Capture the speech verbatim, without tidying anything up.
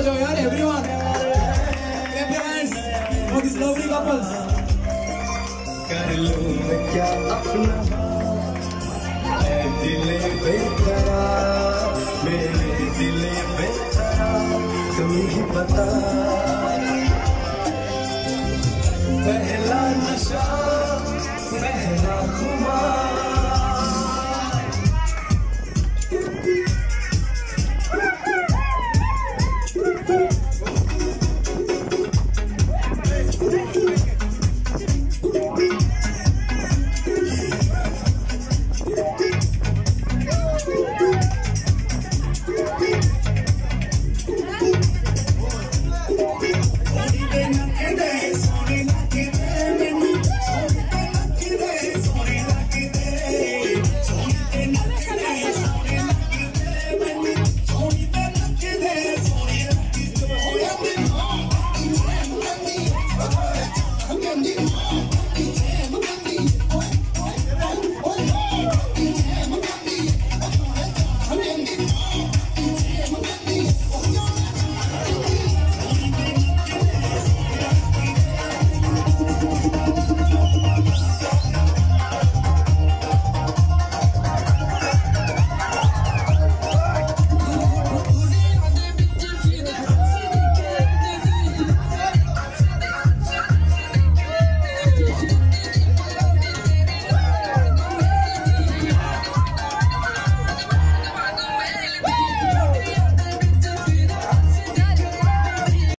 जाओ यार everyone, clap your hands for these lovely couples. कर लूं मैं क्या अपना ऐ दिले बेकरार, मेरे दिले बेकरार, तुम ही बता। पहला नशा